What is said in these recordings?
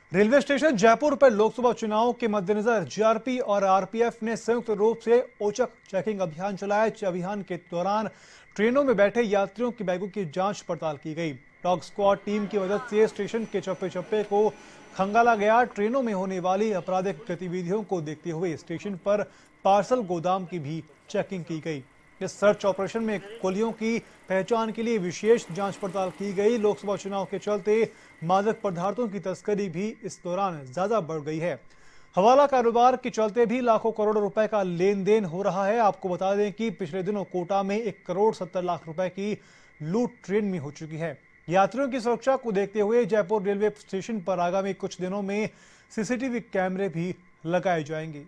Railway station Jaipur पर लोकसभा चुनाव के मद्देनजर जीआरपी और आरपीएफ ने संयुक्त रूप से औचक चेकिंग अभियान चलाया। अभियान के दौरान ट्रेनों में बैठे यात्रियों की बैगों की जांच पड़ताल की गई। डॉग स्क्वाड टीम की मदद से स्टेशन के चप्पे चप्पे को खंगाला गया। ट्रेनों में होने वाली आपराधिक गतिविधियों को देखते हुए स्टेशन पर पार्सल गोदाम की भी चेकिंग की गई। इस सर्च ऑपरेशन में कुलियों की पहचान के लिए विशेष जांच पड़ताल की गई। लोकसभा चुनाव के चलते मादक पदार्थों की तस्करी भी इस दौरान ज्यादा बढ़ गई है। हवाला कारोबार के चलते भी लाखों करोड़ रुपए का लेन देन हो रहा है। आपको बता दें कि पिछले दिनों कोटा में 1,70,00,000 रुपए की लूट ट्रेन में हो चुकी है। यात्रियों की सुरक्षा को देखते हुए जयपुर रेलवे स्टेशन पर आगामी कुछ दिनों में सीसीटीवी कैमरे भी लगाए जाएंगे।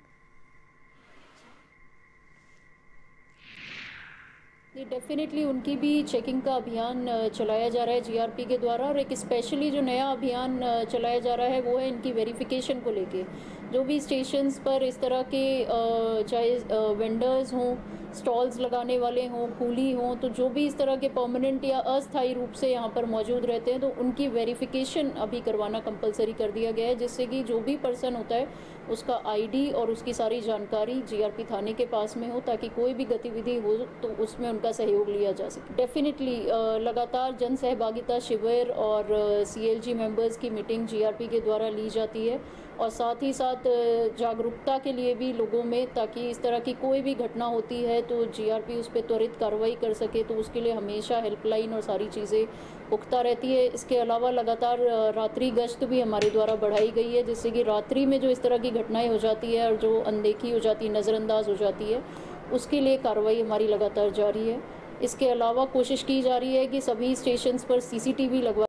डेफिनेटली उनकी भी चेकिंग का अभियान चलाया जा रहा है जीआरपी के द्वारा, और एक स्पेशली जो नया अभियान चलाया जा रहा है वो है इनकी वेरिफिकेशन को लेके। जो भी स्टेशंस पर इस तरह के चाहे वेंडर्स हों, स्टॉल्स लगाने वाले हों, कूली हों, तो जो भी इस तरह के परमानेंट या अस्थायी रूप से यहाँ पर मौजूद रहते हैं तो उनकी वेरिफिकेशन अभी करवाना कंपलसरी कर दिया गया है, जिससे कि जो भी पर्सन होता है उसका आईडी और उसकी सारी जानकारी जीआरपी थाने के पास में हो, ताकि कोई भी गतिविधि हो तो उसमें उनका सहयोग लिया जा सके। डेफिनेटली लगातार जन सहभागिता शिविर और सीएलजी मेंबर्स की मीटिंग जीआरपी के द्वारा ली जाती है, और साथ ही साथ जागरूकता के लिए भी लोगों में, ताकि इस तरह की कोई भी घटना होती है तो जीआरपी उस पर त्वरित कार्रवाई कर सके, तो उसके लिए हमेशा हेल्पलाइन और सारी चीज़ें पुख्ता रहती है। इसके अलावा लगातार रात्रि गश्त भी हमारे द्वारा बढ़ाई गई है, जिससे कि रात्रि में जो इस तरह की घटनाएं हो जाती है और जो अनदेखी हो जाती है, नज़रअंदाज हो जाती है, उसके लिए कार्रवाई हमारी लगातार जारी है। इसके अलावा कोशिश की जा रही है कि सभी स्टेशंस पर सीसीटीवी लगवा